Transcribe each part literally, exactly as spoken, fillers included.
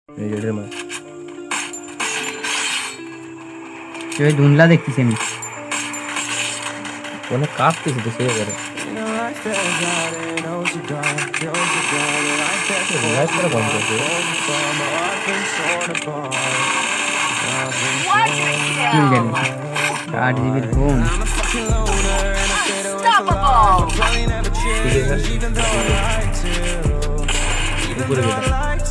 তুই ঢুনলা দেখছিস আমি কোন কাঁপতেছে তো সেই করে লাইট করে বন্ধ করতে কি জানি আট জিবির ফোন উপরে গেলাম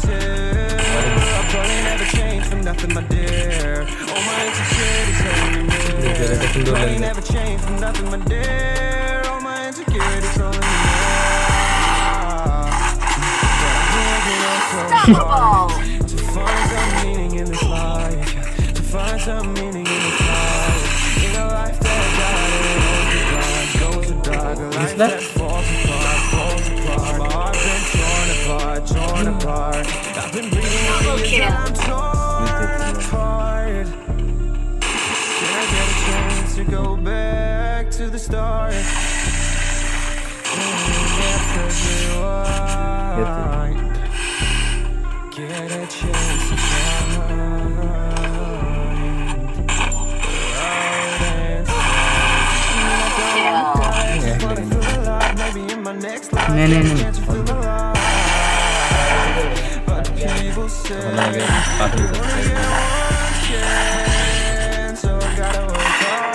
go back to the start. Get a chance to find maybe in my next life. No, no, no. But people say so I gotta work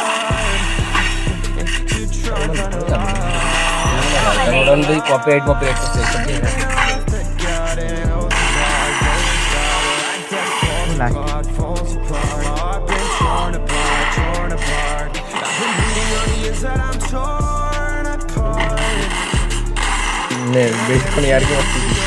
hard to try to run the copyright copyright section ne basically yaar ki